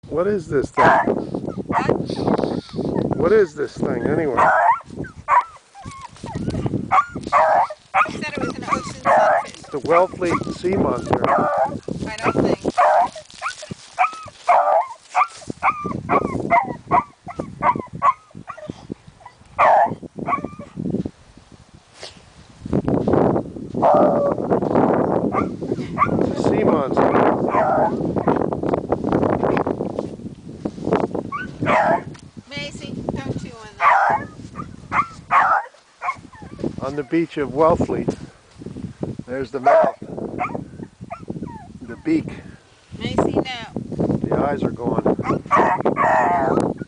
What is this thing? What is this thing anyway? He said it was an ocean sunfish. The Wellfleet Sea Monster. I don't think. Sea Monster. Macy, don't chew on that. On the beach of Wellfleet. There's the mouth. The beak. Macy, no. The eyes are gone.